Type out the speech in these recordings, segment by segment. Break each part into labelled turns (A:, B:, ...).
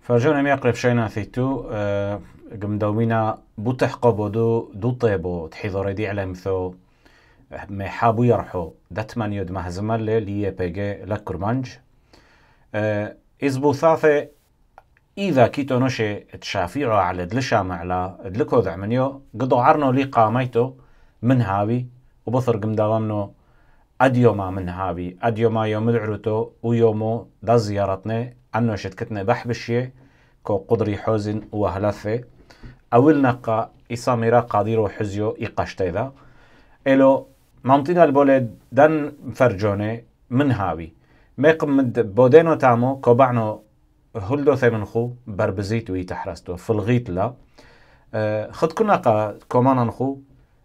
A: فرجونا ميقرب شينا ثيتو قمدومينا بوتحقو بودو دو طيبو تحيثو ردي على مثو محابو يرحو داتمان يود مهزمال لي بيجي لكرمانج إزبو ثاثي إذا كيتو نوشي تشافيعو على دلشام على دلكو ذعمنيو قدو عرنو لي قاميتو من هاوي وبثر قمدوامنو أديوما من هاوي أديوما يوم دعروتو ويومو دا زيارتنا عنو شتكتنا بحبشي كو قدري حوزن وهلثة أولنا قا إساميرا قاديرو حزيو إقاشتي ذا إلو مامتنا البولد دان فرجوني من هاوي ميقم مد بودينو تامو كوبعنو هلدو ثمنخو بربزيت ويتحرستو فلغيت لا خد كنا قا كومانا نخو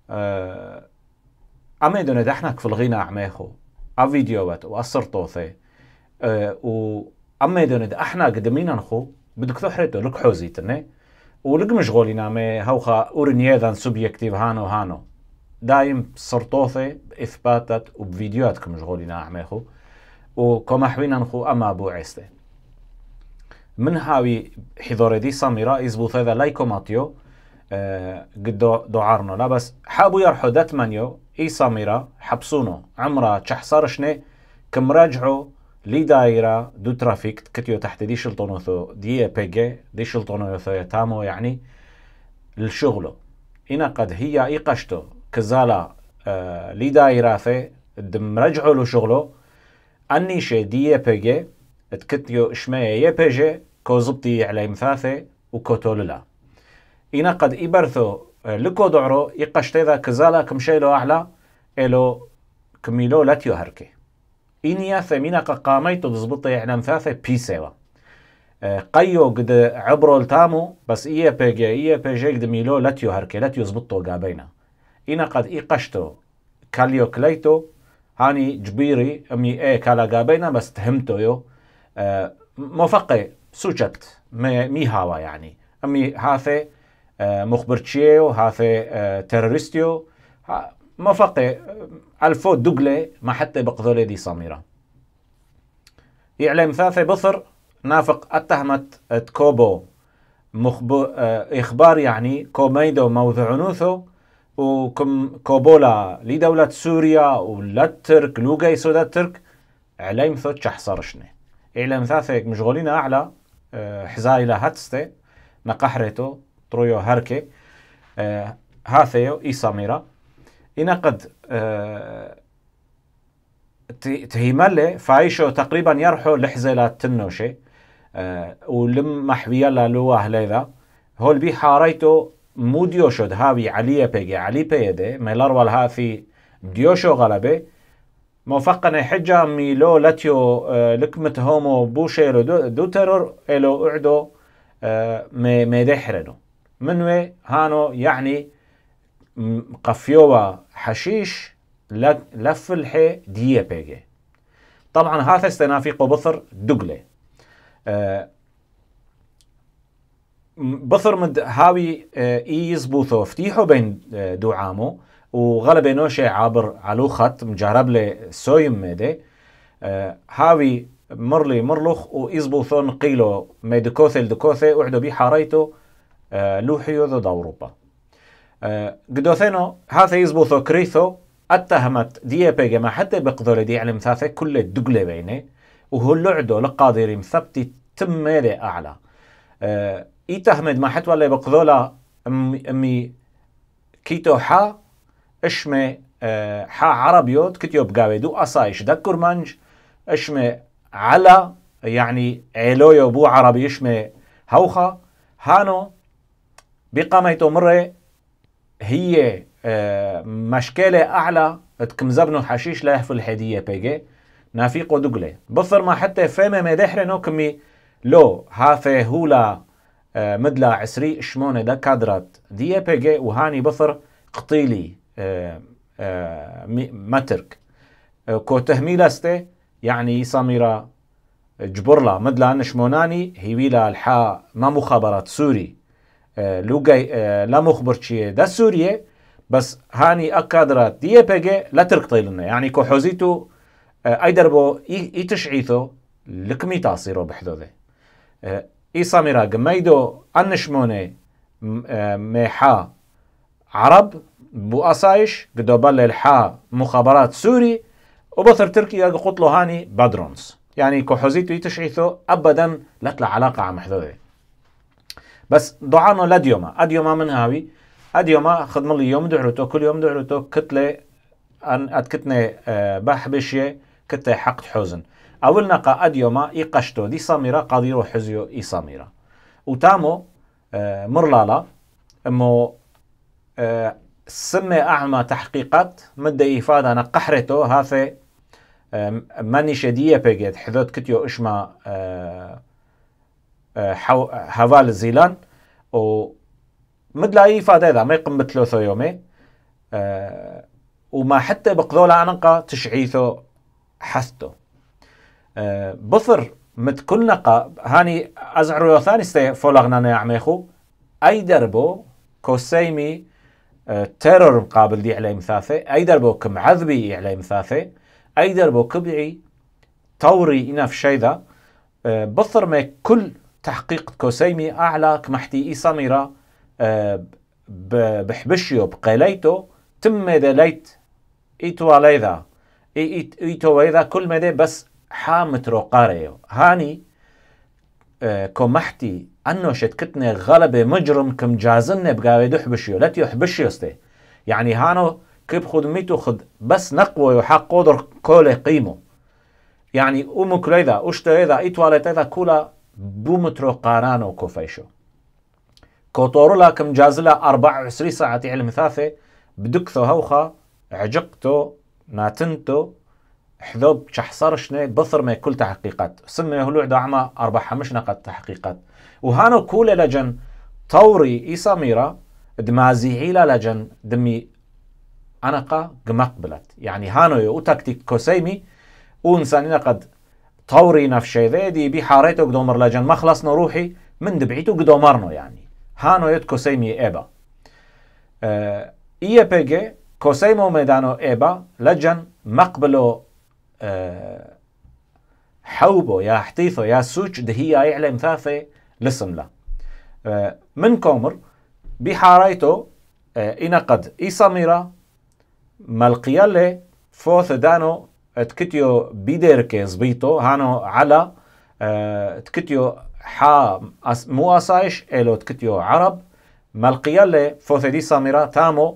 A: أميدوني دحناك فلغينا أعميخو أفيديوات وأصرطوثي وأميدوني دحنا قدمينا نخو بدك ثحرتو لك حوزيتني ولك مشغولينا مي هوخا أورنيذان سوبيكتيف هانو دايم صرطوثي بإثباتات وبفيديوهات كمشغولينا أعميخو وكما حوينا نخو أما أبو عيستي من هاوي حضوري دي ساميرا إزبوثي ذا لايكو ماتيو قدو دعارنو لا بس حابو يرحو داتمانيو إي ساميرا حبسونو عمرا تشحصارشني كم راجعو لي دايرة دو ترافيك كتيو تحت دي شلطونوثو دي بيجي دي شلطونوثو يتامو يعني الشغلو إنا قد هي إي قشتو كزالا لي دايرة في دم رجعو له شغلو أنيشي دي بيجي تكتيو إشمايا يبيجي كو زبطي على مثاثي وكوتوللا إنا قد إبرثو لكو دعرو إقاشتي ذا كزالا كمشيلو أعلى إلو كميلو لاتيو هركي إنيا ثمينا قاميتو تزبطي على مثاثي بيسيوا قيو قد عبرو التامو بس إيا بيجي قد ميلو لاتيو هركي لاتيو زبطو قابينا إنا قد إقاشتو كاليو كليتو هاني جبيري أمي إيه كالا قابينا بس تهمتو يو موفقي سوجت مي هاوا يعني أمي هاثي مخبرتشيو هاثي تيروريستيو موفقي ألفو دوغلي ما حتى بقذولي دي ساميرا يعلم ثاثي بثر نافق اتهمت تكوبو إخبار يعني كوميدو موضوعنوثو وكم كوبولا لدولة سوريا ولا الترك لوغاي سودا الترك علم ثو تشحصرشني إعلام ثاثيك مشغولين أعلى حزايلة هاتستي نقحرتو ترويو هركي هاثيو إي ساميرا إنا قد تهيمالي فايشو تقريبا يرحو لحزيلة تنوشي ولم محوية لواه ليذا هول بي حاريتو موديوشو دهاوي عليا بيجي علي بيدي ميلار هاثي ديوشو غلبي موفقنا حجة ميلو لاتيو لكمت هومو بوشيرو دو ترور إلو اعدو ميدحرنو منوي هانو يعني قفيوة حشيش لف الحي ديه بيجي طبعا هذا استنافيقو بثر دوغلي بثر مد هاوي يزبوثو فتيحو بين دوعامو وغلبي نوشي عابر علو خط مجرب لي سويم ميدي هاوي مرلي مرلخ ويزبوثو نقيلو ميدكوثي لدكوثي وعدو بي حاريتو لوحيو ذو اوروبا قدوثينو هذا يزبوثو كريثو اتهمت دي بيجي ما حتى بقدر دي علم ثاثة كل الدقلة بينه وهو اللعدو لقادر مثبتي تم ميلي اعلى يتهمد ما حتى ولا بقذولا امي كيتو حا اشمي حا عربيوت كتيو بقاوي دو اصايش دكر منج اشمي على يعني عيلويو بو عربي اشمي هوخا هانو بقاميتو مرة هي مشكلة أعلى تكمزبنو حشيش له في الحدية بيجي نافيقو دوغلي بصر ما حتى فيما مدحرنو كمي لو هاثي هولا مدلا عسري اشمونة دا كادرات دي بيجي وهاني بصر قطيلي مترك كو تهميلستي يعني ساميرا جبرلا مدلا نشموناني هيويلا الحا ما مخابرات سوري لوغاي لا مخبرتشي دا سوريا بس هاني أكادرات دي بيجي لا ترك طيلنا يعني كو حوزيتو أي دربو يتشعيثو لكمي تاصيرو بحدوذي إيساميرا قميدو أنشموني ميحا عرب بو أسايش قدو بالي الحا مخابرات سوري وبثر تركيا قطلو هاني بادرونز يعني كوحوزيتو يتشعيثو أبدا لا تلا علاقة عم محذوذي بس دعانو أديوما من هاوي أديوما خدم لي يوم دعروتو كل يوم دعروتو كتلة أن أتكتني بحبشية كتلة حق حوزن أول نقا أديوما إيقشتو دي ساميرا قاديرو حزيو إي ساميرا وتامو مرلالا أمو سمي أعمى تحقيقات مدى إفادة أنا قحرتو هافي ماني شدية بيجيت حذوت كتيو إشما هوال زيلان ومدلا إفادة ذا ما يقم بثلاثة يومي وما حتى بقذولا أنقا تشعيثو حثتو بثر متكل نقا هاني أزعرو ثاني استي فولغنا يعميخو أي دربو كوسيمي تيرور مقابل دي علي مثاثة أي دربو كمعذبي علي مثاثة أي دربو كبعي طوري إنا في شي ذا بثر ما كل تحقيق كوسيمي أعلى كمحتي إي ساميرا بحبشيو بقيليتو تم دليت إيتو علي ذا إيتو ذا كل مدى بس حامترو قاريو هاني كمحتي أنو شتكتني غلبة مجرم كم جازن بقاوي دحبشيو لا تيحبشيو استي يعني هانو كيف خد ميتو خد بس نقوى يحق قدر كل قيمه يعني أمك ليذا أشتو إذا إيتوالت إذا كولا بومترو قارانو كوفيشو كوتورولا كم جازلا 24 ساعة علم ثاثة بدكثو هوخا عجقتو ناتنتو حذوب شحصرشني بثر ما كل تحقيقات سمي هلوع دعمة 4-5 نقط تحقيقات وهانو كول لجن طوري إي ساميرا دمازيعيلا لجن دمي أنقا قمقبلت يعني هانو يو تكتيك كوسيمي وإنسانينا قد طوري نفشي ذي دي بحاريتو قدومر لجن ما خلصنا روحي من دبعيتو قدومرنو يعني هانو يد كوسيمي إيبا إيه بيجي كوسيمو ميدانو إيبا لجن مقبلو حوبو يا حتيثو يا سوج دهي يعلم ثاثة لسم له من كومر بحاريتو إنا قد إي ساميرا مالقيالي فوث دانو تكتيو بيديركي زبيتو هانو على تكتيو حا مو أسايش إلو تكتيو عرب مالقيالي فوث دي ساميرا تامو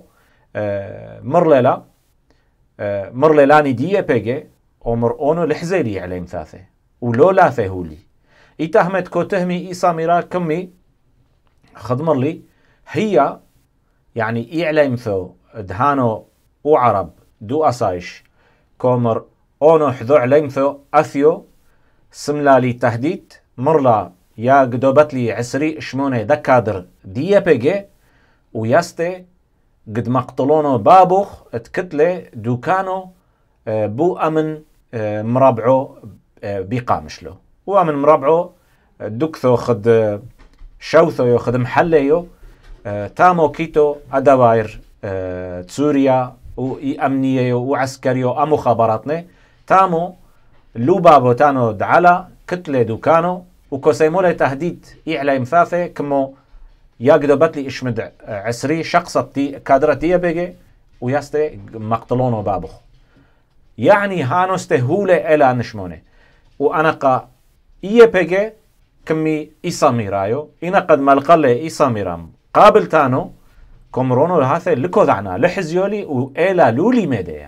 A: مرليلاني دي بيجي عمر اونو لحزيلي عليه مثاثه ولو لا فهولي يتهمت كو تهمي إي ساميرا كمي خدمر لي هي يعني إي عليه مثو دهانو وعرب دو أسايش كومر اونو حذو عليه مثو أثيو سملا لي تهديد مرلا يا قدوبت لي عسري شمونه دكادر دي بيجي وياستي قد مقتلونو بابوخ اتكتله دوكانو بو أمن مرابعو بيقامشلو وأمن مرابعو دوكثو خد شوثو يو خد محليو تامو كيتو أدواير سوريا وإي أمنية وعسكريو أمو خبراتنا تامو لو بابو تانو دعلا كتله دوكانو وكوسيمولي تهديد إعلى مثاثة كمو يقدبت لي إشمد عسري شخصتي كادرتي بيجي ويستي مقتلونه بابخ يعني هانو استهولة إلى نشمونه وأنا قا إيه بيجي كمي إساميرايو إنا قد ملقلي إساميرام قابل تانو كمرونو هذا لكو ذعنا لحزيولي وإلى لولي ميدا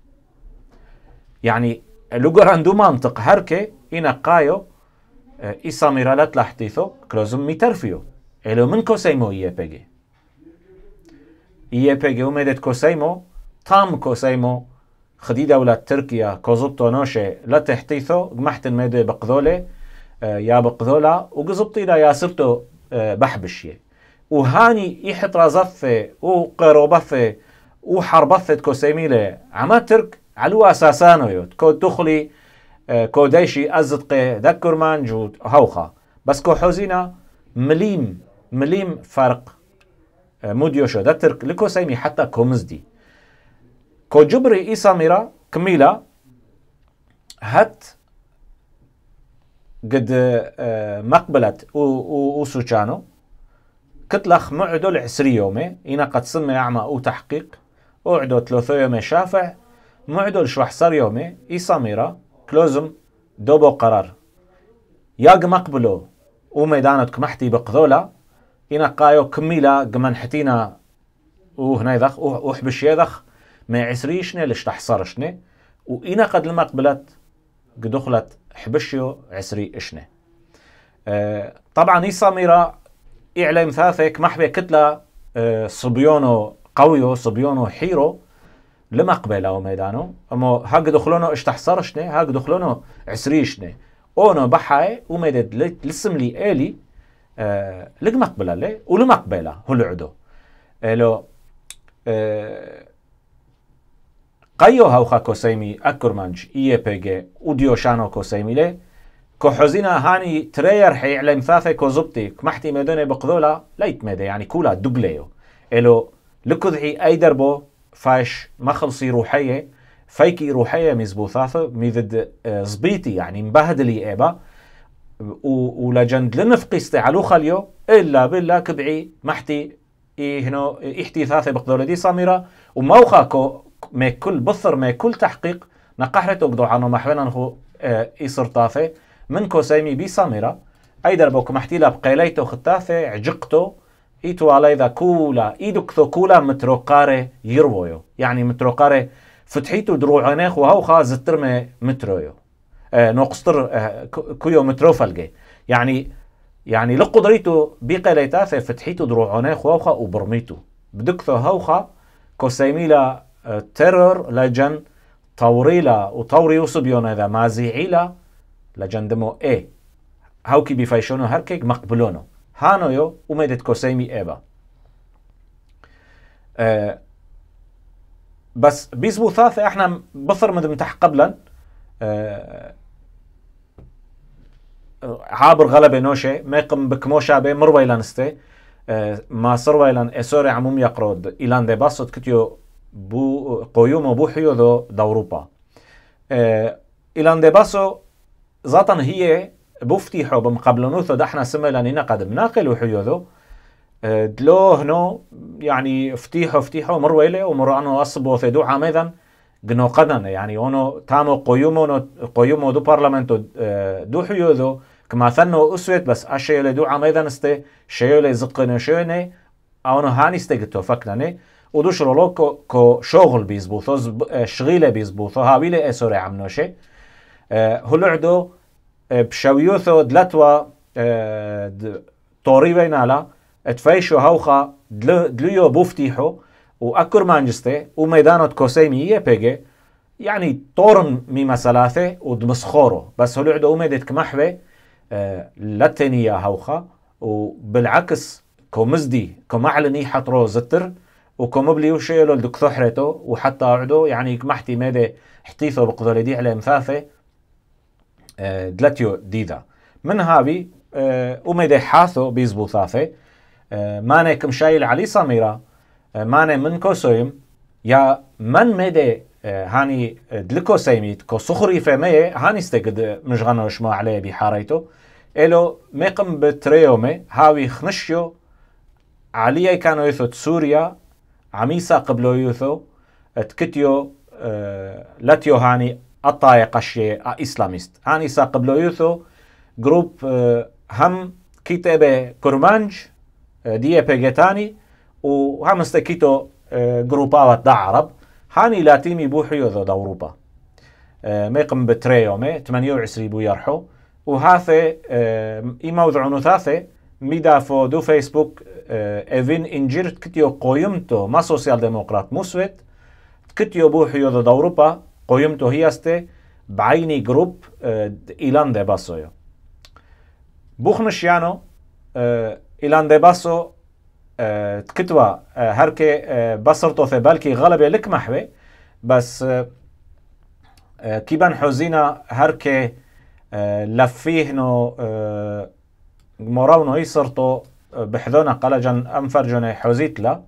A: يعني لقران منطق هركي إنا قايو إساميرا لا تلاحتيثو كلوزم ميترفيو إلو من كوسيمو إيه بيجي ومدت كوسيمو تام كوسيمو خدي دولة تركيا كوزبطو نوشي لا تحتيثو قمحتن ميدو بقذولي يا بقذولا وقزبطي دا ياسرتو بحبشي وهاني يحط رازفة وقروبثة وحربثة كوسيميلة عما ترك علو أساسانو يوت كو تخلي كو ديشي أزدقي ذكر مانجود هوخا بس كو حوزينا مليم فرق موديوشو دا ترك لكوسيمي حتى كومزدي كو جبري إي ساميرا كميلا هات قد مقبلت وسوشانو كتلخ معدل 20 يومي إنا قد سمي أعمى أو تحقيق أعدو 3 يومي شافع معدل شوحصر يومي إي سميرة كلوزم دوبو قرار ياق مقبلو وميدانت كمحتي بقذولا إنا قايو كميلا قمن حتينا وهنا يذخ وحبش يذخ ما عسريشني لش تحصرشني وإنا قد المقبلت قدخلت حبشيو عسري إشني. طبعا إي سميرة إعلام ثاثك محبي كتلة صبيونو قويو صبيونو حيرو لمقبلة وميدانو أما هاق دخلونو اشتحصرشني هاق دخلونو عسريشني اونو بحاي وميدد لسم لي آلي لق مقبلة لي ولمقبلة هو العدو لو قيو هاوخا كوسيمي أكرمانج YPG وديوشانو كوسيمي لي كحزينا هاني ترير حي علم ثاثة كوزبتي كمحتي ميدوني بقذولا ليت ميدا يعني كولا دقليو إلو لكذحي أي دربو فاش مخلصي روحية فيكي روحية مزبوثاثة ميذد زبيتي يعني مبهدلي إيبا ولجند لنفقي استعلو خليو إلا بالله كبعي محتي هنا إحتي ثاثة بقذولا دي سميرة وموخا ما كل بثر ما كل تحقيق نقحرته قدو عنو محونا نخو إيصر طاثة من كوسيمي بي سميرة أي دربوك محتيلا بقيليتو خطاثة عجقتو إيتو على إذا كولا إيدوكثو كولا متروقاري يرويو يعني متروقاري فتحيتو دروعنيخ وهو خاز الترمي مترويو نقصتر كيو متروفلجي يعني لقدريتو بقيليتاثة فتحيتو دروعنيخ وهوخا وبرميتو بدكثو هوخا كوسيميلا تيرور لجن طوريلا وطوري وصبيون إذا مازيعيلا لجن دمو إيه هاوكي بيفايشونو هركيك مقبلونو هانو يو وميدت كوسيمي إيبا بس بيزبو ثاثة احنا بثر مدمتح قبلا عابر غلبة نوشي ميقم بكموشا بي مرويلان استي ما سرويلان اسوري عموم يقرود إلان دي باسود كتيو بو قيوم بوحيو ذو دوروبا إلان دي باسو ذاتا هي بفتيحو بمقبلنوثو دحنا سميلانينا قد بناقل وحيوذو دلو هنو يعني فتيحو مرويلة ومرانو أصبو ثدو عامذا قنو قدن يعني هونو تامو قيومو دو بارلمنتو دو حيوذو كما ثنو أسويت بس أشيولي دو عامذا نستي شيولي زقنو شوني أونو هاني استيقتو فكناني ودوش رولو كو شغل بيزبوثو شغيلة بيزبوثو هاويلي اسوري عمنوشي هلعدو بشويوثو دلتوا طوري بينالا اتفايشو هوخا دليو بوفتيحو وأكر مانجستي وميدانو كوسيمي YPG يعني طورن ميما ثلاثة ودمسخورو بس هلعدو وميدت كمحوة لاتينيا هوخا وبالعكس كومزدي كمعلني حطرو زتر وكمبليو شيلو لدكثو حريتو وحتى عدو يعني كمحتي ميدي حتيثو بقذولي على مثاثة دلتيو ديدا من هابي وميدي حاثو بيزبو ثاثة ماني كمشايل علي سميرة ماني من كوسويم يا من ميدي هاني دلكو سيميت كو صخري فمي هاني استقد مشغنو شما عليه بحاريتو إلو ميقم بتريومي هاوي خنشيو عليا كانوا يثو سوريا عميسا قبلو يثو تكتيو لاتيو هاني الطايق الشيء إسلاميست هاني ساقبلو يوثو جروب هم كتابة كرمانج دي بيجتاني وهم استكيتو جروبات دا عرب هاني لاتيمي بوحيو ذو دوروبا ميقم بتريومي 28 بو يرحو وهاثي موضوع ثاثي ميدافو دو فيسبوك ايفين انجيرت كتيو قويمتو ما سوسيال ديمقراط مسويت كتيو بوحيو ذو دوروبا قيمتو هيستي بعيني جروب إيلان دي باسو بوخنشيانو إيلان دي باسو تكتوا هركي بصرتو في بالكي غلبة لك محوي بس كيبان حوزينا هركي لفيه نو مراونو يصرتو بحذونا قلجن أنفرجن حوزيت لا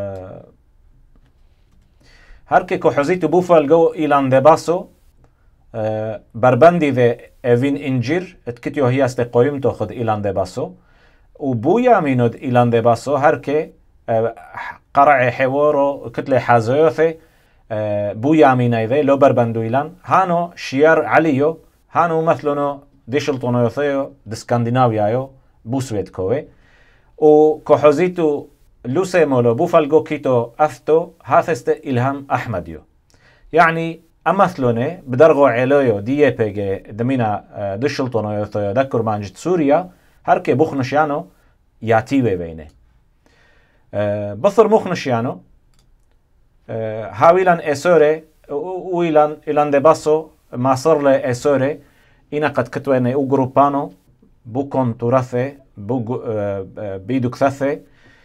A: هركي كو حوزيتو بوفال جو إيلان دي باسو بربندي ذا افين انجير تكتيو هي استقويم تاخذ إيلان دي باسو وبويا مينود إيلان دي باسو هركي قرع حوارو كتلة حازيوثي بويا ميناي ذي لو بربندو إيلان هانو شيار عليو هانو مثلونو ديشلطونو يثيو دسكانديناويايو بوسويت كوي وكوحوزيتو لوسي مولو بوفالجو كيتو أفتو هاثست إلهام أحمديو يعني أمثلونه بدرغو عليو دي بيجي دمينا دشلطونو يثيو دكر مانجت سوريا هركي بوخنشيانو ياتيوي بينه بثر مخنشيانو هاويلان اسوري ويلان إلان دي باسو ما صار له اسوري إنا قد كتويني او جروبانو بوكون تراثي بيدو كثاثي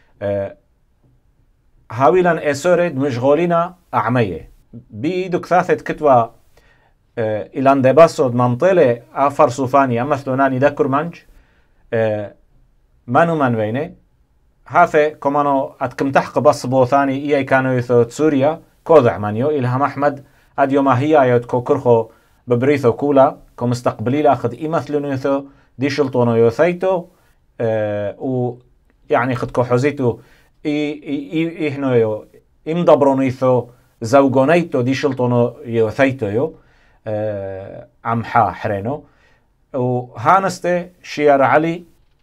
A: هاويلان اسوري مشغولين أعمية بيدو كثاثي كتوا إلان دي باسو منطلة أفر صوفاني أمثلوناني داكر منج مانو من بينه هافي كمانو أتكم تحق بص بوثاني إياي كانوا يثوت سوريا كوضع مانيو إلهام أحمد أديو ما هي آيوت كو كرخو ببريثو كولا كو مستقبلي لأخذ إمثلون يثو دي شلطونو يوثيتو و يعني خد كو حوزيتو إيهنو يو إمدبرونو يثو زوجونيتو دي شلطونو يوثيتو يو عمحا حرينو وهانستي شيار علي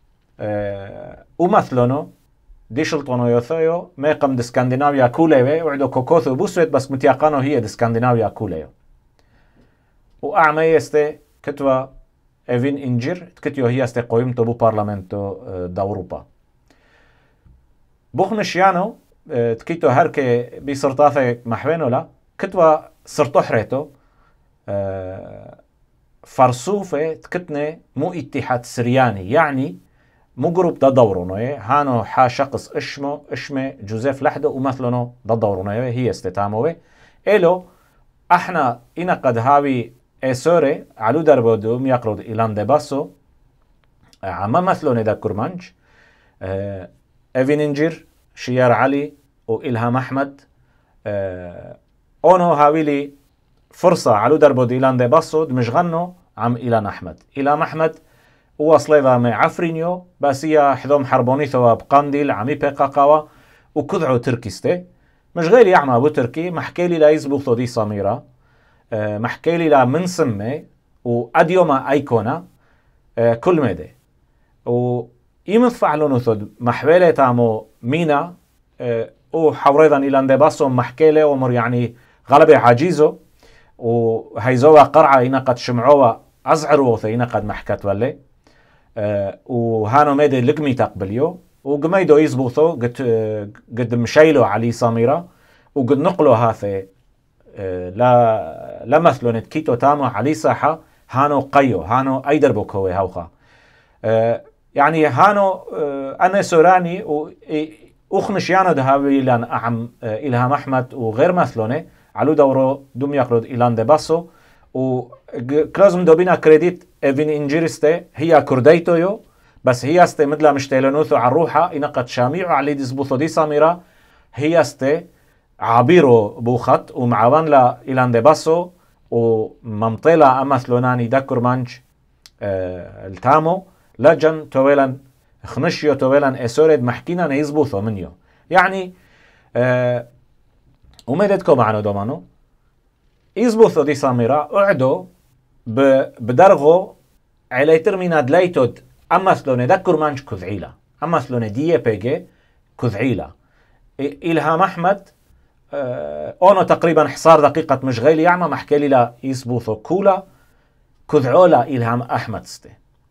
A: ومثلونو ديشلطونو يوثيو ميقم دسكانديناويا كوليوي وعدو كوكوثو بوسويت بس متياقانو هي دسكانديناويا كوليو وأعمى يستي كتوا إيفين إنجير تكتيو هي استي قويمتو بو بارلمنتو داوروبا بوخنشيانو تكيتو هركي بسرطاثي محوينو لا كتوا سرطو حريتو فرصوفة تكتني مو اتحاد سرياني يعني مو جروب دا دورونوية هانو حا شخص اشمه جوزيف لحدو ومثلونو دا دورونوية هي استتاموه إلو احنا إنا قد هاوي اسوري علو دربودو ميقرود إلان دي باسو عما مثلوني دا كرمانج ايفين انجير شيار علي وإلهام أحمد اونو هاويلي فرصة علو دربودو إلان دي باسو دمشغنو عم إلان أحمد إلهام أحمد وصلي ذا مع عفرينيو بس هي حذوم حربوني ثوا بقنديل عمي بقاقاوا وكذعو تركيستي مش غير يعمى ابو تركي محكيلي لا يزبوثو دي سميرة محكيلي لا من سمي واديوما ايكونا كل مدى ويمدفع لونو ثود محويلة تامو مينا وحوريضا إلان دي باسو محكيلي ومر يعني غلبي عجيزو وهيزوا قرعة إنا قد شمعوا أزعروا ثينا قد محكت ولي وهانو ميدي لقمي تقبليو وقميدو يزبوثو قد مشيلو علي سميرة وقد نقلو هاثي لا مثلو نتكيتو تامو علي ساحة هانو قيو هانو أي دربو كوي هاوخا يعني هانو أنا سوراني وأخنشيانو دهاوي لان أعم إلهام أحمد وغير مثلوني علو دورو دوم يقرد إلان دي باسو وكلازم دوبينا كريديت إيفين إنجيرستي هي كرديتو يو بس هي استي مدلا مشتيلنوثو عروحة إنا قد شاميعو علي ديزبوثو دي ساميرا هي استي عابيرو بوخت ومعوان لا إلان دي باسو وممطيلا أمثلوناني داكور مانج التامو لجن تويلان خنشيو تويلان اسوريد محكينا نيزبوثو منيو يعني وميدتكو معنا دومانو يزبوثو دي ساميرا اعدو بدرغو علي ترمينا دلايتود امثلوني داكور مانج كذعيلا امثلوني دي بيجي كذعيلا إلهام أحمد اونو تقريبا حصار دقيقة مشغيل يعمى محكيلي لا يزبوثو كولا كذعولا إلهام أحمد ستي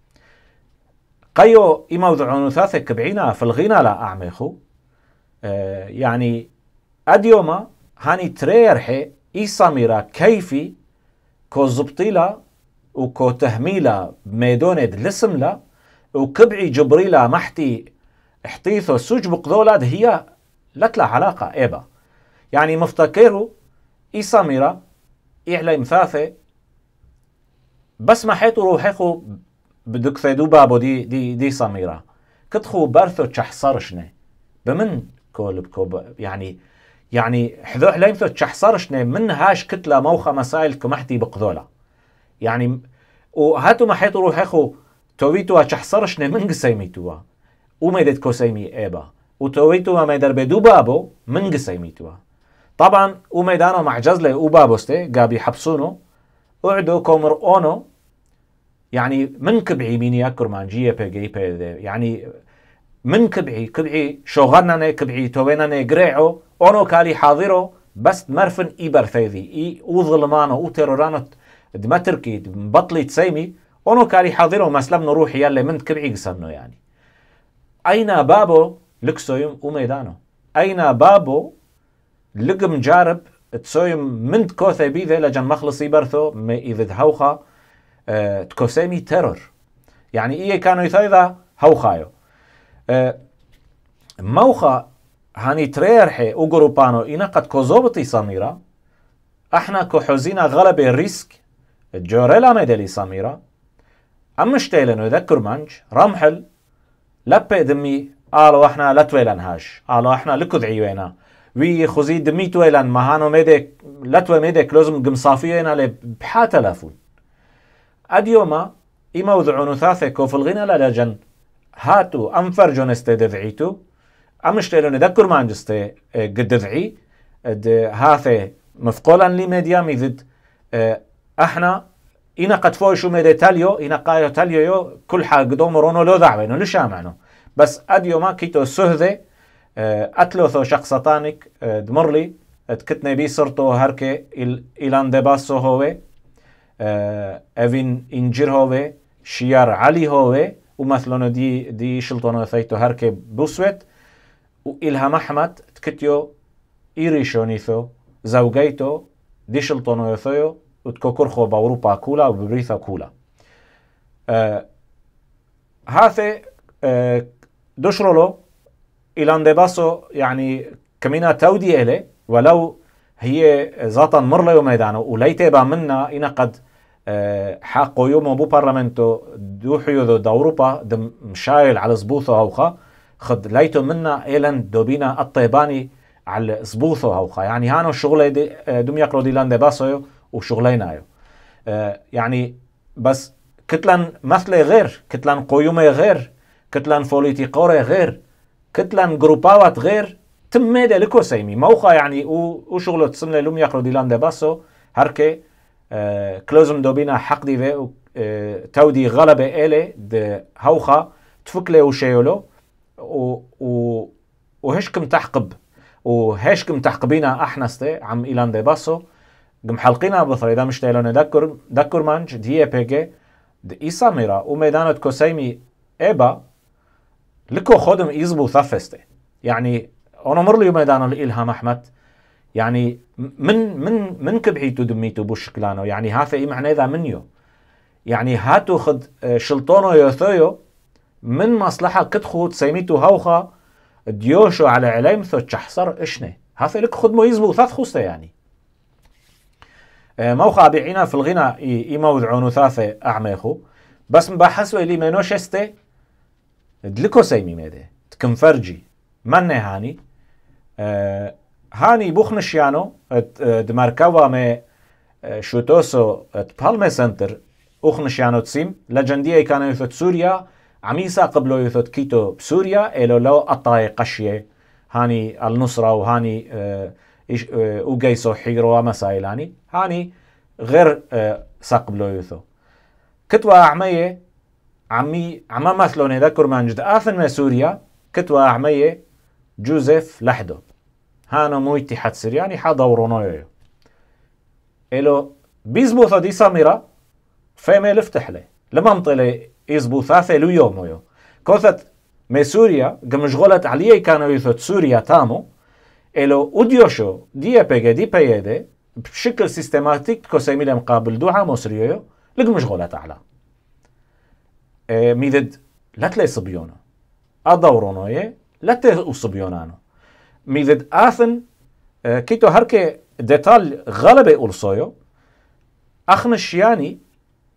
A: قيو إموضعونو ثاثة كبعينا في الغينا لا أعميخو يعني أديوما هاني تريرحي إيساميرا كيفي كو زبطيلا وكو تهميلا ميدوند لسملا وكبعي جبريلا محتي احتيثو سوج بقدولاد هي لك لا علاقة إيبا يعني مفتكرو إيساميرا إعلى مثاثة بس ما حيتو روحيخو بدك ثيدو بابو دي ساميرا كتخو بارثو تشحصرشني بمن كولب يعني حذو حليمثو تشحصرشني من هاش كتلة موخة مسائل كمحتي بقذولة يعني وهاتو ما حيطو روح اخو تويتو اشحصرش من قسيميتوا وميدت كوسيمي ايبا وتويتو ما ميدر بدو بابو من قسيميتوا طبعا وميدانو مع جزله وبابوستي قابي حبسونو اعدو كومر اونو يعني من كبعي ميني كرمانجيه بيجي يعني من كبعي شغلنا كبعي توينا قريعو اونو كالي حاضرو بس مرفن ايبر ثيذي اي وظلمانو وتيرورانو دمتركي بطلي تسيمي اونو كالي حاضرو مسلم نروح يالي من كبعي قسمنو يعني اين بابو لكسويم وميدانو اين بابو لقم جارب تسويم من كوثي بيذي لجن مخلصي برثو اذا هوخا تكوسيمي تيرور يعني ايه كانوا يثايذا هوخايو موخا هاني تريرحي وقروبانو إنا قد كوزوبتي سميرة احنا كحوزينا غلبة ريسك جوريلا ميدلي سميرة امشتيلنو يذكر منج رمحل لبي دمي قالوا احنا لتويلنهاش قالوا احنا لكذعيوينا وي خوزي دمي تويلن مهانو ميدك لتوي ميدك لازم قمصافيوينا لبحا تلافون اديوما إما وذعونو ثاثي كوف الغينا لجن هاتو انفرجون استدذعيتو امشتيلون يذكر مانجستي قد دذعي هاثي مفقولا لي ميديا ميذد احنا إنا قد فوشو ميدي تاليو إنا قايو تاليو يو كل حاجة قدوم رونو لو ذعوينو لشامعنو بس اديو ما كيتو سهذي اتلوثو شخصتانك دمرلي تكتني بي صرتو هركي إلان دباسو هوي اوين انجير هوي شيار علي هوي ومثلونو دي شلطونو ثيتو هركي بوسويت وإلها محمد تكتيو إيريشونيثو زوجيتو دي شلطونو يثيو وتكوكرخو بأوروبا كولا وببريثا كولا هاثي دشرولو إلان دباسو يعني كمينا تودي إلي ولو هي ذاتا مرليو ميدانو وليتبا منا إنا قد حقو يومو بو بارلمنتو دوحيو ذو أوروبا دم مشايل على زبوثو هوخا خد ليتو منا إيلان دوبينا الطيباني على زبوثو هوخا يعني هانو الشغلة دم يقلو دي لان دباسو وشغلينايو يعني بس كتلان مثلي غير كتلان قيومي غير كتلان فوليتيقوري غير كتلان جروباوات غير تم ميدا لكو سيمي موخا يعني وشغلو تسملي لم يقلو دي لان دباسو هركي كلوزم دوبينا حق دي في تودي غلبة إلي دي هوخا تفكلي وشيولو وهشكم تحقب وهشكم تحقبينا احنستي عم إيلان دي باسو قم حلقينا بثر إذا مش تيلون دكر مانج دي بيجي دي إيسا ميرا وميدانة كوسيمي إيبا لكو خودم يزبو ثفستي يعني أنا مرلي ميدانة لإلهام أحمد يعني من كبحيتو دميتو بوشكلانو يعني هاثا إيه معنى إذا منيو يعني هاتو خد شلطونو يوثيو من مصلحة كتخو تسيميتو هوخا ديوشو على عليمثو تشحصر اشني هاثا لك خدمو يزبو ثاث خوستا يعني موخا بيعينا في الغنى إيما وذعونو ثاثة أعميخو بس مباحسو إلي منو شستي دلكو سيمي ميدي تكنفرجي من هاني هاني بوخنشيانو دماركوا مي شوتوسو تبالمي سنتر اوخنشيانو تسيم لجندية كانوا يثوت سوريا عميسا قبلو يثوت كيتو بسوريا إلو لو أطاي قشية هاني النصرة وهاني وقيسو حيرو ومسائلاني هاني غير ساقبلو يثو كتوا أعمية عما مثلون يذكر منجد آثن من سوريا كتوا أعمية جوزيف لحدو هانو مو اتحاد سرياني حدورونو إلو بيزبوثو دي سميرة فيما لفتح لي لما مطلي يزبو ثاثة لو يومو كوثت مي سوريا قمشغولت عليه كانوا يثوت سوريا تامو إلو وديوشو دي بيجي دي بيدي بشكل سيستماتيك كوسيمي مقابل دوحة مصريو لقمشغولت على ميدد لا تلي صبيونو أدورونو لا تلي صبيونانو ميدد آثن كيتو هركي ديتال غلبة أولسويو أخنشياني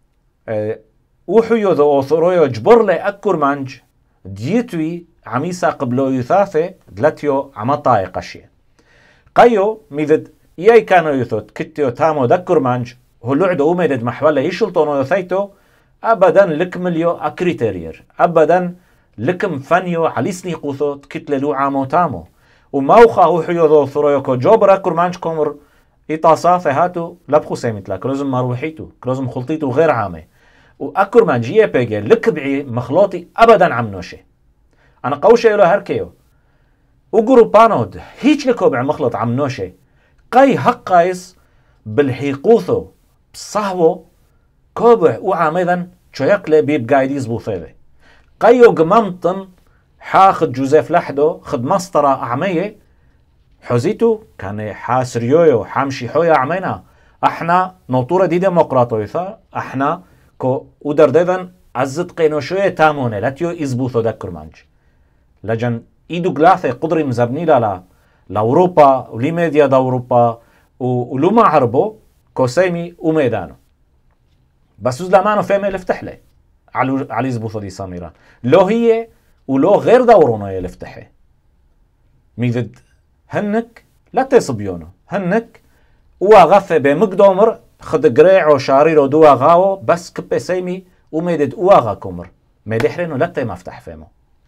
A: وحيو ذو أوثرويو جبر لي أكور مانج ديتوي عميسا قبلو يثاثي دلتيو عمطاي قشي قيو ميذد إياي كانوا يثوت كتيو تامو دكور مانج هلوعدو أميدد محولة يشلطونو يثيتو أبدا لكمليو أكريتيرير أبدا لكم فنيو عليسني قوثو تكتللو عامو تامو وموخا هو حيوذو ثرويوكو جوبرا كرمانش كومر إطاساثي هاتو لبخو سيمتلا كروزم مروحيتو كروزم خلطيتو غير عامي وأكرمان جي بيجي لكبعي مخلوطي أبدا عمنوشي أنا قوشي له هركيو وقروبانود هيج لكوبع مخلط عمنوشي قاي هقايس بالحيقوثو بصهوو كوبع وعاميذا شويقلي بيب قايديز بوثيذي قايو قممتن حاخد جوزيف لحدو خد مسطرة أعمية حوزيتو كان حاسريويو حامشي حويا عمينا احنا نوطورة دي ديمقراطويثا احنا كو ودرديذن عزت قينوشوية تامونة لاتيو إزبوثو دكر مانج لجن إيدو قلاثي قدري مزبني لأوروبا ولي ميديا دا أوروبا ولما عربو كوسيمي وميدانو بس زلمانو فيما يلفتح لي على إزبوثو دي ساميرا لو هي ولو غير دورونو يلفتحي ميدد هنك لا تصبيونو هنك وغث بمقدومر خد قريع وشاريرو دوا غاو بس كبه سيمي وميدد واغا كومر ميدحرينو لا مفتح فيمو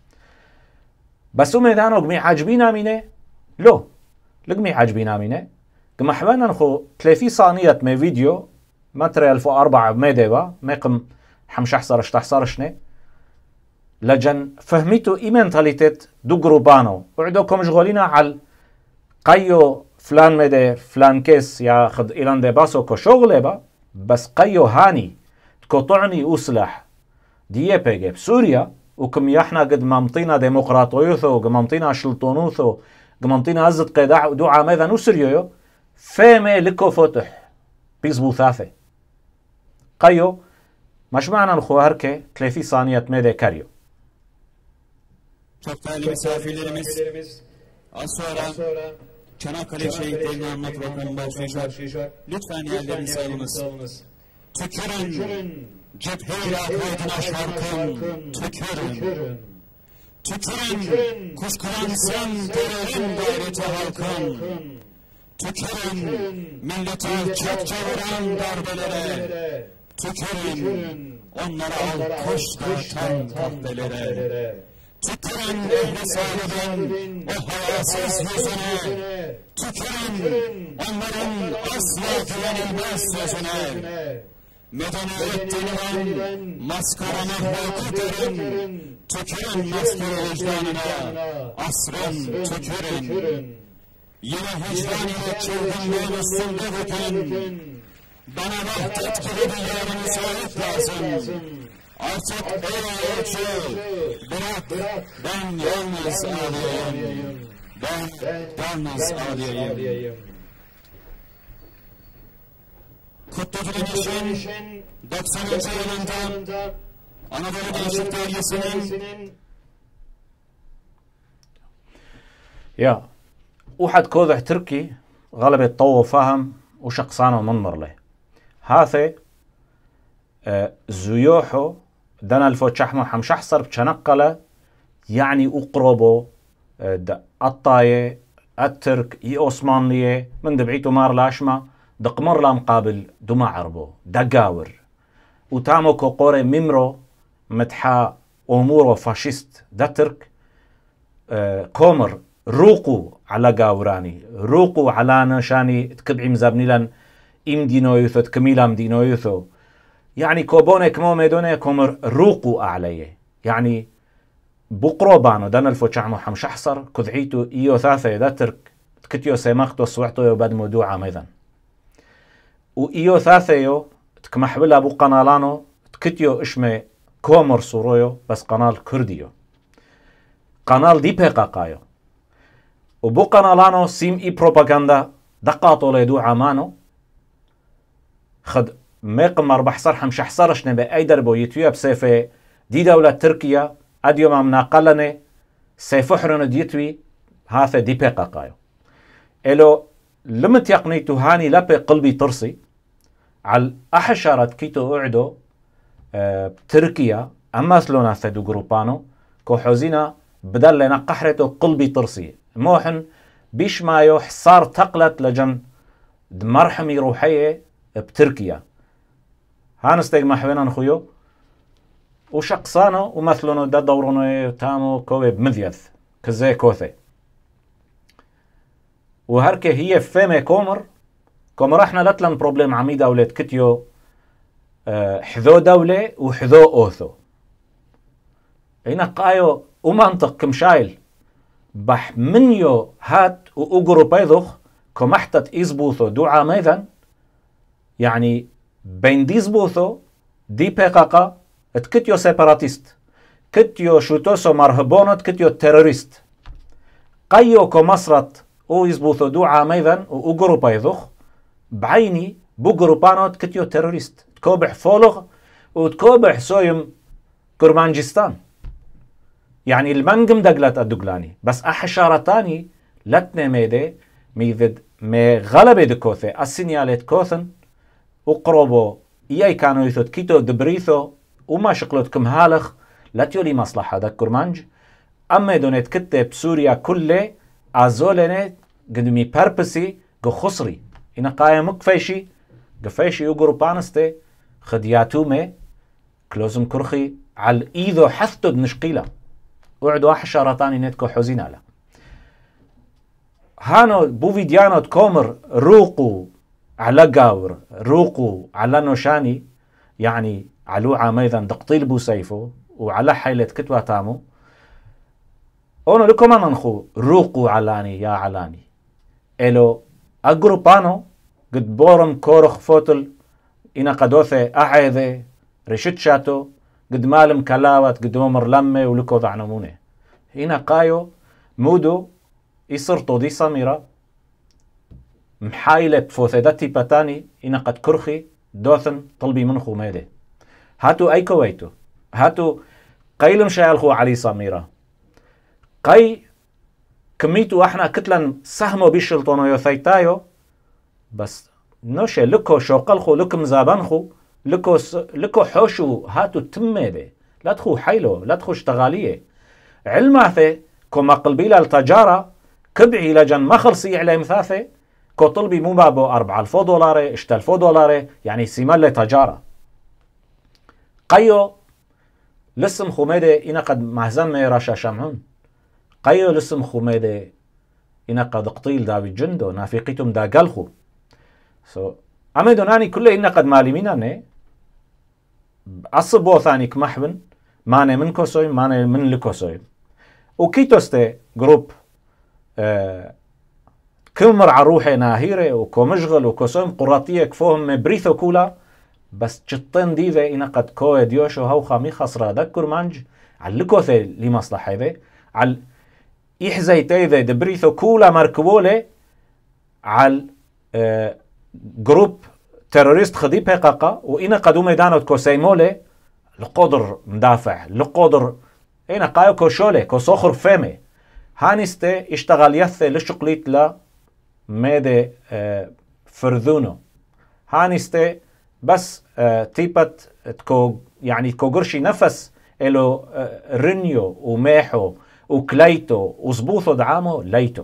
A: بس وميدانو قمي عاجبين مينه لو لقمي عاجبين مينه قم حبانا نخو تلافي صانية مي فيديو متر 1004 ميديبا ميقم حمش احصر اشتحصر شني لجن فهميتو اي منتاليتيت دو جروبانو وعدوكم مشغولين على قيو فلان ميدي فلان كيس ياخد إيلان دي باسو كو شغله با بس قيو هاني تقطعني أسلح دي بيجي بسوريا وكم يحنا قد ممطينا ديمقراطيوثو قد ممطينا شلطونوثو قد ممطينا عزت قيداع دوعا ميذا نسريو فيمي لكو فتح بيزبو ثاثي قيو مش معنى الخو هركي تلافي صانية ميدي كاريو
B: Çaktali misafirlerimiz az sonra Çanakkale şehitlerini anlatmaktan başlayacak. Lütfen yerlerinizi alınız. Tükürün cephe-i lakaytına şarkın. Tükürün. Tükürün kuşkulansın terörün gayreti halkın. Tükürün milleti alçakça vuran darbelere. Tükürün onlara alkış dağıtan kahvelere. Tükürün ehli sahibin o hayasız yüzüne. Tükürün onların asla güvenilmez sözüne. Medeniyet denilen maskara mahlukı görün. Tükürün maskara vicdanına. Asrın tükürün. Yine hicraniyet çılgınlığın üstünde hüküm. Bana vahdet gibi bir yarını sahip lazım. Artık ey ölçü, bırak ben yalnız ağlayayım. Ben yalnız ağlayayım. Kutlu Direniş'in 90. yılında Anadolu Gençlik Dergisi'nin
A: يا واحد كوذح تركي غلب يتطوف فهم وشقصانه منمر له هاثي زيوحو دنا الفوتشحمو حمشحصر بشنقلة يعني أقربو الطاية الترك اي أوسمانلية من دبعيتو مار لاشما دقمر لا مقابل دما عربو دقاور وتامو كوقوري ميمرو متحا أمورو فاشيست دا ترك كومر روقو على قاوراني روقو على نشاني تكبعي مزابني لن إم دينو يثو تكميلام دينو يثو يعني كوبوني كمو ميدوني كومر روقو أعليه يعني بقربانو دانا الفوتشعمو حمشحصر كذعيتو إيو ثاثة دا ترك تكتيو سيماختو سوعتو يو باد مودوعا ميذن و إيو ثاثة يو تكمحبلا بو قنالانو تكتيو إشمي كومر صورويو بس قنال كرديو قنال دي بيقاقايو وبو قنالانو سيم إي بروباغندا دقاطو ليدو عمانو خد ميقم مربح صر حمشحصرش نبي أي دربو يتويا بسيفة دي دولة تركيا أديو ما مناقلني سيفحرن ديتوي هاثا دي بيقاقايو إلو لمت يقنيتو هاني لبي قلبي ترسي على أحشارت كيتو أعدو تركيا أما سلونا ثدو جروبانو كو حوزينا بدل لنا قحرتو قلبي ترسي موحن بيش مايو حصار تقلت لجن دمرحمي روحية بتركيا هانستيق محوينا نخويو وشقصانو ومثلونو دا دورونو تامو كوي بمذيث كزي كوثي وهركي هي فيمي كومر احنا لتلن بروبليم عمي دولة كتيو حذو دولة وحذو اوثو هنا قايو ومنطق كمشايل بح منيو هات وأقرو بيضخ كمحتت إزبوثو دوعا ميذن يعني بين ديزبوثو دي بيقاقا اتكتيو سيباراتيست كتيو شوتوسو مرهبونت كتيو تيروريست قايو كمصرت او إزبوثو دوعا ميذن وأقرو بيضخ بعيني بقرو بانوت كتيو تيروريست تكوبح فولغ وتكوبح سويم كرمانجستان يعني المنقم دقلت الدقلاني بس أحشارتاني لتني ميدي ميذد مي غلبة دكوثي السينيالات كوثن وقربو إياي كانوا يثوت كيتو دبريثو وما شقلت كم هالخ لا تيولي مصلحة دا كرمانج أما دونيت كتة بسوريا كله أزولنت قدمي باربسي قو خسري إنا قاية مكفيشي قفيشي يقرو بانستي خدياتو مي كلوزم كرخي على إيذو حثتو بنشقيلة وعدوا حشارتاني نتكو حزين على هانو بوفيديانو تكومر روقو على قاور روقو على نوشاني يعني علو عاميذا دقطيل بوسيفو وعلى حيلة كتوى تامو اونو لكم انخو روقو علاني يا علاني الو اقروبانو قد بورم كورخ فوتل انا قدوثي اعيذي رشد شاتو قد مالم كلاوات قد ممر لمي ولكو ضعنمونه هنا قايو مودو يصرطو دي سميرة محايلة بفوثيداتي باتاني هنا قد كرخي دوثن طلبي منخو ميدي هاتو اي كويتو هاتو قيلم شايلخو علي سميرة قاي كميتو احنا كتلن سهمو بيشلطونو يوثيتايو بس نوشي لكو شوقلخو لكم زابنخو لكو حوشو هاتو تميدي لا تخو حيلو لا تخو اشتغالية علماثي كما قلبيلا التجارة كبعي لجن ما خلصي على مثاثي كو طلبي مو بابو 4000 دولار 6000 دولار يعني سيمال تجارة قيو لسم خميدي إنا قد مهزم راشا شمعون قيو لسم خميدي إنا قد قطيل داوي جندو نافقيتم دا قلخو أما دوناني كله إنا قد مالي مني أصبو ثاني كمحبن ماني من كوسوي ماني من لكوسوي وكيتوستي جروب كمر عروحي ناهيري وكومشغل وكوسوم قراتية كفوهم بريثو كولا بس جطين ديذي إنا قد كوي ديوشو هاو خامي خسرا دكر مانج على لكوثي لمصلحة ذي على إحزي تيذي دبريثو كولا مركبولي على جروب تيروريست خدي بيقاقا وإنا قدو ميدانو كوسيمولي لقدر مدافع لقدر هنا قايو كوشولي كوسوخر فيمي هانيستي اشتغل يثي لشقليت لا ميدي فرذونو هانيستي بس تيبت تكو يعني كوغرشي نفس إلو رنيو وميحو وكليتو وزبوثو دعامو ليتو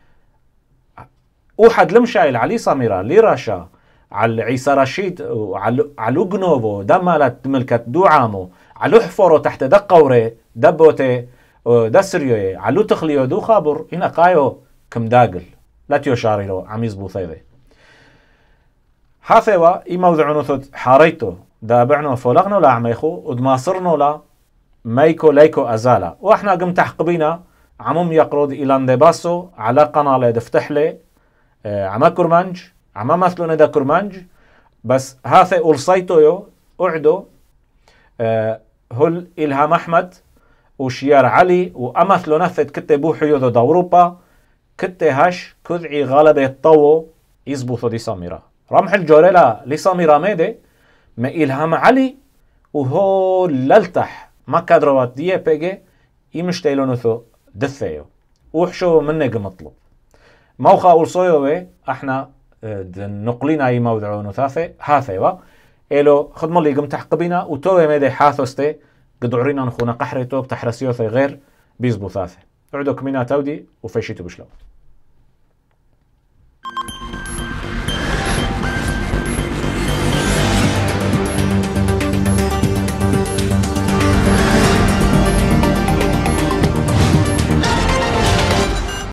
A: وحد لمشايل علي سميرة ليراشا على عيسى رشيد وعلى قنوبو دمالت ملكت دوعامو على حفورو تحت دقوري دبوتي دسريو على تخليو دو خابر هنا قايو كم داقل لا تيوشاري له عميز بوثيذي حاثوا اي موضع نثت حاريتو دابعنو فولغنو لا عميخو ودماصرنو لا ميكو ليكو ازالا واحنا قم تحقبينا عموم يقرود الان ديباسو على قناة دفتح لي عما كرمانج عما مثلو ندا كرمانج بس هاثي أولصيتو يو أعدو هل إلهام أحمد وشيار علي وأمثلو نثت كتبو حيوذو دوروبا كتهاش كذعي غالبة الطو يزبوثو دي سميرة رمح الجوريلا لسميرة ميدي ما إلهام علي وهو للتح ما كادروات دي بيجي يمشتيلونثو دثيو وحشو منك مطلوب موخا أولصيو احنا نقلين اي موضوع نثاثي هاثيوا إلو خدمو اللي قم تحقبينا وتوي ميدي حاثوستي قد عرينا نخونا قحريتو بتحرسيوثي غير بيزبو ثاثي اعدو كمينا تودي وفيشيتو بشلو